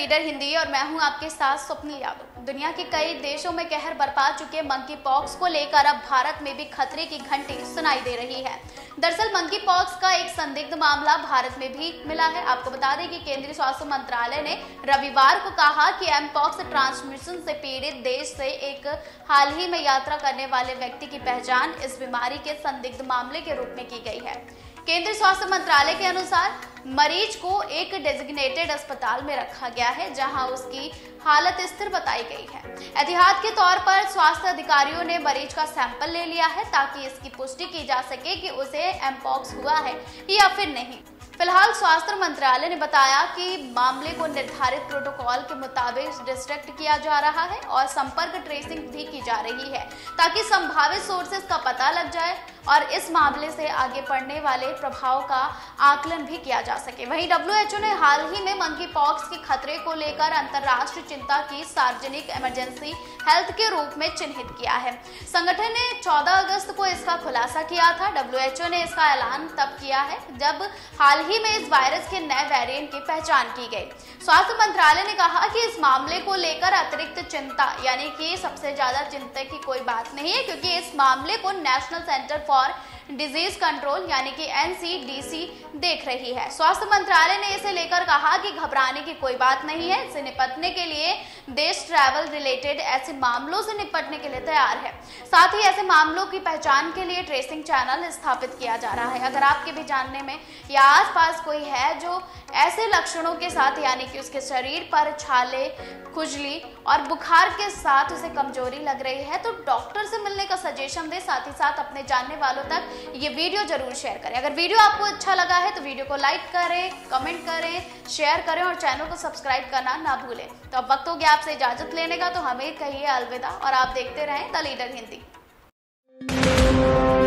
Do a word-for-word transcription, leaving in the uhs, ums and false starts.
Leader Hindi और मैं हूं आपके साथ स्वप्निल यादव। दुनिया के कई देशों में कहर बरपा चुके मंकी पॉक्स को लेकर अब भारत में भी खतरे की घंटी सुनाई दे रही है। दरअसल मंकी पॉक्स का एक संदिग्ध मामला भारत में भी मिला है। आपको बता दें कि केंद्रीय स्वास्थ्य मंत्रालय ने रविवार को कहा कि एम पॉक्स ट्रांसमिशन से पीड़ित देश से एक हाल ही में यात्रा करने वाले व्यक्ति की पहचान इस बीमारी के संदिग्ध मामले के रूप में की गई है। केंद्रीय स्वास्थ्य मंत्रालय के अनुसार मरीज को एक डेजिग्नेटेड अस्पताल में रखा गया है, जहां उसकी हालत स्थिर बताई गई है। एहतियात के तौर पर स्वास्थ्य अधिकारियों ने मरीज का सैंपल ले लिया है ताकि इसकी पुष्टि की जा सके कि उसे एमपॉक्स हुआ है या फिर नहीं। फिलहाल स्वास्थ्य मंत्रालय ने बताया कि मामले को निर्धारित प्रोटोकॉल के मुताबिक डिस्ट्रक्ट किया जा रहा है और संपर्क ट्रेसिंग भी की जा रही है ताकि संभावित सोर्सेस का पता लग जाए और इस मामले से आगे पड़ने वाले प्रभाव का आकलन भी किया जा सके। वहीं डब्ल्यू एच ओ ने हाल ही में मंकी पॉक्स के खतरे को लेकर अंतर्राष्ट्रीय चिंता की सार्वजनिक इमरजेंसी हेल्थ के रूप में चिन्हित किया है। संगठन ने चौदह अगस्त को इसका खुलासा किया था। डब्ल्यू एच ओ ने इसका ऐलान तब किया है जब हाल ही में इस वायरस के नए वेरिएंट की पहचान की गई। स्वास्थ्य मंत्रालय ने कहा कि इस मामले को लेकर अतिरिक्त चिंता यानी कि सबसे ज्यादा चिंता की कोई बात नहीं है, क्योंकि इस मामले को National Centre for Disease Control यानी कि एन सी डी सी देख रही है। स्वास्थ्य मंत्रालय ने इसे लेकर कहा कि घबराने की कोई बात नहीं है। इससे निपटने के लिए देश ट्रैवल रिलेटेड ऐसे मामलों से निपटने के लिए तैयार है। साथ ही ऐसे मामलों की पहचान के लिए ट्रेसिंग चैनल स्थापित किया जा रहा है। अगर आपके भी जानने में या आसपास कोई है जो ऐसे लक्षणों के साथ यानी कि उसके शरीर पर छाले, खुजली और बुखार के साथ उसे कमजोरी लग रही है, तो डॉक्टर से मिलने का सजेशन दे। साथ ही साथ अपने जानने वालों तक ये वीडियो जरूर शेयर करें। अगर वीडियो आपको अच्छा लगा है तो वीडियो को लाइक करें, कमेंट करें, शेयर करें और चैनल को सब्सक्राइब करना ना भूलें। तो अब वक्त हो गया आपसे इजाजत लेने का, तो हमें कहिए अलविदा और आप देखते रहें द लीडर हिंदी।